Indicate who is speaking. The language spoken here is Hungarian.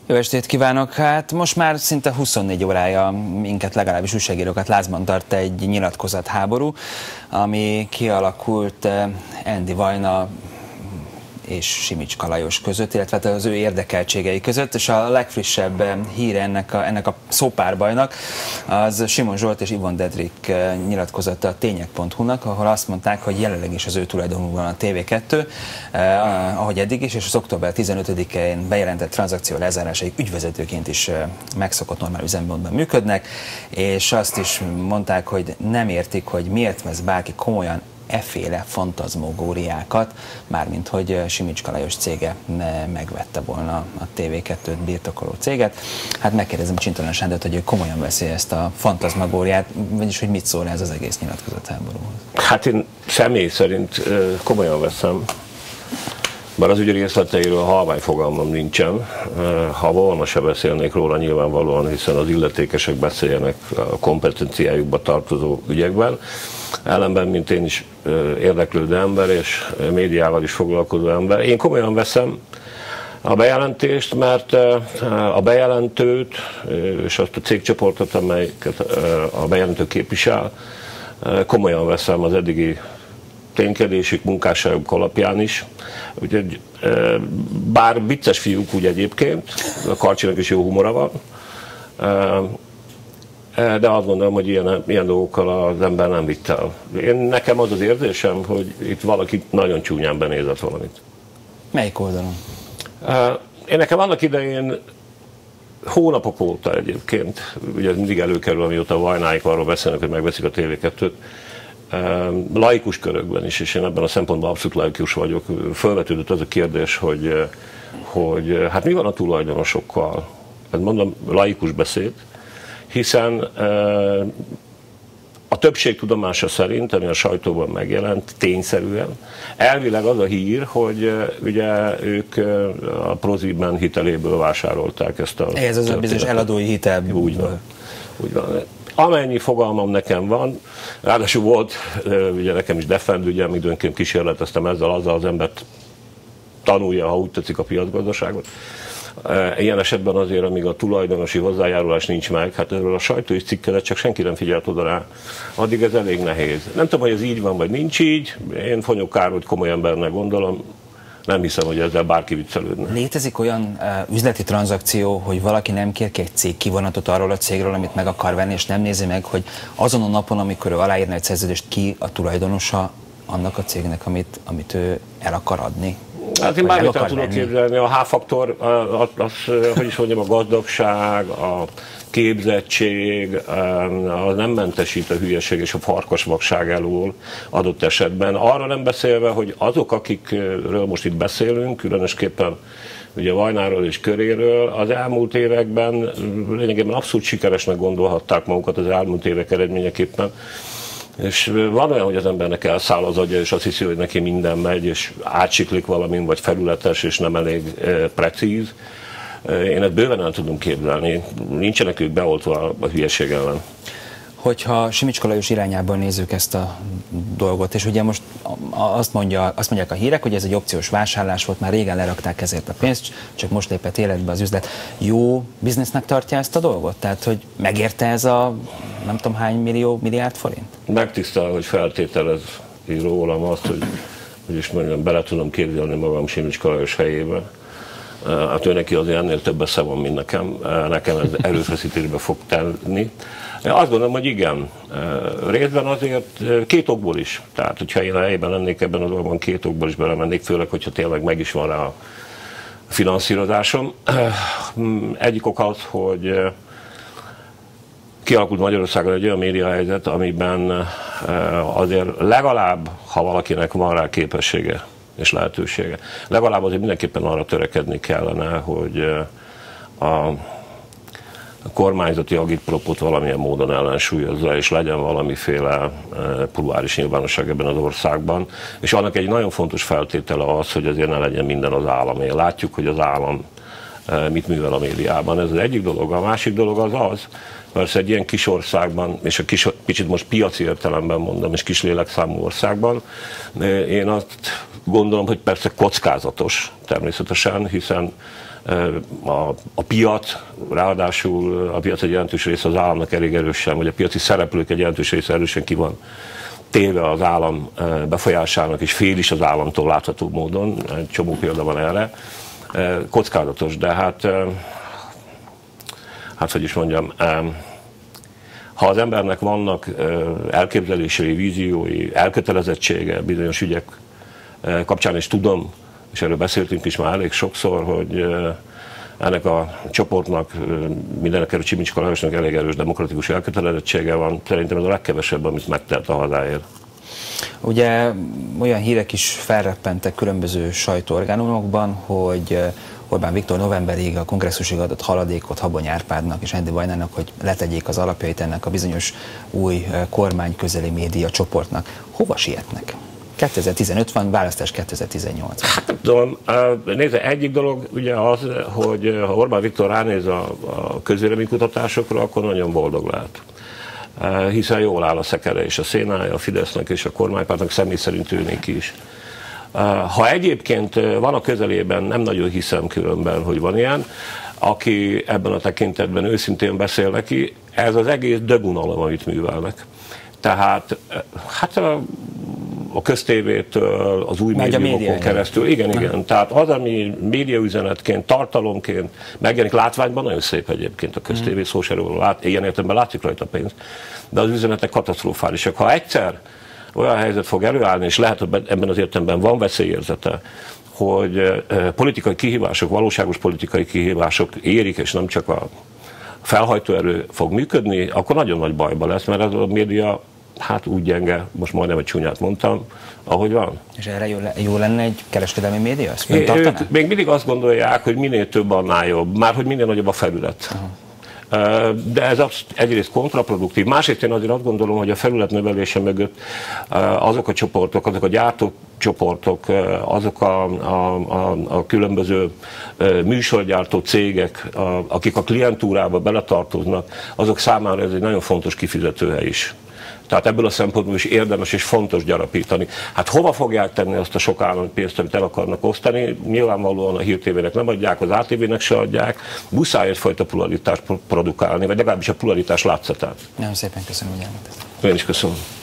Speaker 1: Jó estét kívánok! Hát most már szinte 24 órája minket, legalábbis újságírókat lázban tart egy nyilatkozatháború, ami kialakult Andy Vajna és Simicska Lajos között, illetve az ő érdekeltségei között, és a legfrissebb híre ennek a szópárbajnak az Simon Zsolt és Ivon Dedrik nyilatkozata a tények.hu-nak, ahol azt mondták, hogy jelenleg is az ő tulajdonában van a TV2, ahogy eddig is, és az október 15-én bejelentett tranzakció lezárásaig ügyvezetőként is megszokott normál üzemmódban működnek, és azt is mondták, hogy nem értik, hogy miért vesz bárki komolyan efféle fantazmogóriákat, mármint hogy Simicska Lajos cége megvette volna a TV2-t birtokoló céget. Hát megkérdezem Csintalan Sándort, hogy ő komolyan veszi ezt a fantazmagóriát, vagyis hogy mit szól ez az egész nyilatkozatháborúhoz.
Speaker 2: Hát én személy szerint komolyan veszem, bár az ügy részleteiről halvány fogalmam nincsen. Ha volna, se beszélnék róla nyilvánvalóan, hiszen az illetékesek beszéljenek a kompetenciájukba tartozó ügyekben. Ellenben, mint én is érdeklődő ember és médiával is foglalkozó ember, én komolyan veszem a bejelentést, mert a bejelentőt és azt a cégcsoportot, amelyiket a bejelentő képvisel, komolyan veszem az eddigi ténykedésük, munkásságuk alapján is. Úgyhogy, bár vicces fiúk úgy egyébként, a Karcsinak is jó humora van, de azt gondolom, hogy ilyen dolgokkal az ember nem vitt el. Nekem az az érzésem, hogy itt valaki nagyon csúnyán benézett valamit.
Speaker 1: Melyik oldalon?
Speaker 2: Én nekem annak idején hónapok óta egyébként, ugye mindig előkerül, amióta a Vajnáik arról beszélnek, hogy megveszik a TV2-t, laikus körökben is, és én ebben a szempontból abszolút laikus vagyok, felvetődött az a kérdés, hogy hát mi van a tulajdonosokkal? Hát mondom, laikus beszéd, hiszen a többség tudomása szerint, ami a sajtóban megjelent, tényszerűen, elvileg az a hír, hogy ugye ők a Prozibben hiteléből vásárolták ezt a...
Speaker 1: Ez az a bizonyos eladói hitelből.
Speaker 2: Úgy van. Úgy van. Amennyi fogalmam nekem van, ráadásul volt, ugye nekem is defend ügyem, időnként kísérleteztem ezzel, azzal az embert tanulja, ha úgy tetszik, a piacgazdaságot. Ilyen esetben azért, amíg a tulajdonosi hozzájárulás nincs meg, hát erről a sajtó is cikkezett, csak senki nem figyelt oda rá, addig ez elég nehéz. Nem tudom, hogy ez így van, vagy nincs így, én Fonyó Károlyt komoly embernek gondolom, nem hiszem, hogy ezzel bárki viccelődne.
Speaker 1: Létezik olyan üzleti tranzakció, hogy valaki nem kér ki egy cégkivonatot arról a cégről, amit meg akar venni, és nem nézi meg, hogy azon a napon, amikor ő aláírna egy szerződést, ki a tulajdonosa annak a cégnek, amit ő el akar adni?
Speaker 2: Hát én bármit el tudok képzelni. A H-faktor, hogy is mondjam, a gazdagság, a képzettség, az nem mentesít a hülyeség és a farkasvakság elől adott esetben. Arra nem beszélve, hogy azok, akikről most itt beszélünk, különösképpen ugye Vajnáról és köréről, az elmúlt években lényegében abszolút sikeresnek gondolhatták magukat az elmúlt évek eredményeképpen. És van olyan, hogy az embernek elszáll az agya, és azt hiszi, hogy neki minden megy, és átsiklik valamin, vagy felületes, és nem elég precíz. Én ezt bőven el tudom képzelni. Nincsenek ők beoltva a hülyeség ellen.
Speaker 1: Hogyha Simicska Lajos irányából nézzük ezt a dolgot, és ugye most azt mondják a hírek, hogy ez egy opciós vásárlás volt, már régen lerakták ezért a pénzt, csak most lépett életbe az üzlet. Jó biznisznek tartja ezt a dolgot? Tehát, hogy megérte ez a nem tudom hány milliárd forint?
Speaker 2: Megtisztel, hogy feltételez rólam azt, hogy is mondjam, bele tudom képzelni magam Simicska Lajos helyébe. Hát ő neki azért ennél több esze van, mint nekem. Nekem ez erőfeszítésbe fog tenni. Azt gondolom, hogy igen. Részben azért két okból is. Tehát, hogyha én a helyében lennék ebben a dologban, két okból is belemennék, főleg, hogyha tényleg meg is van rá a finanszírozásom. Egyik ok az, hogy kialakult Magyarországon egy olyan médiahelyzet, amiben azért legalább, ha valakinek van rá képessége és lehetősége, legalább azért mindenképpen arra törekedni kellene, hogy a kormányzati agitpropót valamilyen módon ellensúlyozza, és legyen valamiféle plurális nyilvánosság ebben az országban. És annak egy nagyon fontos feltétele az, hogy azért ne legyen minden az államé. Látjuk, hogy az állam mit művel a médiában. Ez az egyik dolog. A másik dolog az, persze egy ilyen kis országban, és a kicsit most piaci értelemben mondom, és kis lélekszámú országban, én azt gondolom, hogy persze kockázatos természetesen, hiszen a piac, ráadásul a piac egy jelentős része az államnak elég erősen, vagy a piaci szereplők egy jelentős része erősen ki van téve az állam befolyásának, és fél is az államtól látható módon, egy csomó példa van erre, kockázatos, de hát hogy is mondjam, ha az embernek vannak elképzelései, víziói, elkötelezettsége bizonyos ügyek kapcsán, és tudom, és erről beszéltünk is már elég sokszor, hogy ennek a csoportnak, mindenekelőtt Csimicska Lajosnak elég erős demokratikus elkötelezettsége van, szerintem ez a legkevesebb, amit megtett a hazáért.
Speaker 1: Ugye olyan hírek is felreppentek különböző sajtóorgánumokban, hogy Orbán Viktor novemberig a kongresszusig adott haladékot Habony Árpádnak és Endi Vajnának, hogy letegyék az alapjait ennek a bizonyos új kormány közeli média csoportnak. Hova sietnek? 2015 van, választás 2018.
Speaker 2: Hát nem tudom, nézze, egyik dolog ugye az, hogy ha Orbán Viktor ránéz a közvéleménykutatásokra, akkor nagyon boldog lehet. Hiszen jól áll a szekere és a szénája a Fidesznek és a kormánypártnak, személy szerint őnék is. Ha egyébként van a közelében, nem nagyon hiszem különben, hogy van ilyen, aki ebben a tekintetben őszintén beszél neki, ez az egész dögunalom, amit művelnek. Tehát hát a köztévétől, az új médiumokon keresztül. Igen. Tehát az, ami médiaüzenetként, tartalomként megjelenik látványban, nagyon szép egyébként a köztévé, szó se róla, ilyen értelemben látszik rajta pénz, de az üzenetek katasztrofálisak. Ha egyszer olyan helyzet fog előállni, és lehet, hogy ebben az értelemben van veszélyérzete, hogy politikai kihívások, valóságos politikai kihívások érik, és nem csak a felhajtóerő fog működni, akkor nagyon nagy bajba lesz, mert ez a média hát úgy gyenge, most majdnem egy csúnyát mondtam, ahogy van.
Speaker 1: És erre jó lenne egy kereskedelmi média?
Speaker 2: Ők még mindig azt gondolják, hogy minél több, annál jobb. Már hogy minél nagyobb a felület. De ez egyrészt kontraproduktív. Másrészt én azért azt gondolom, hogy a felület növelése mögött azok a csoportok, azok a gyártócsoportok, azok a különböző műsorgyártó cégek, akik a klientúrába beletartoznak, azok számára ez egy nagyon fontos kifizetőhely is. Tehát ebből a szempontból is érdemes és fontos gyarapítani. Hát hova fogják tenni azt a sok állami pénzt, amit el akarnak osztani? Nyilvánvalóan a Hír TV-nek nem adják, az ATV-nek se adják. Muszáj egyfajta pluralitást produkálni, vagy legalábbis a pluralitás látszatát.
Speaker 1: Nagyon szépen köszönöm, hogy elmondtad.
Speaker 2: Én is köszönöm.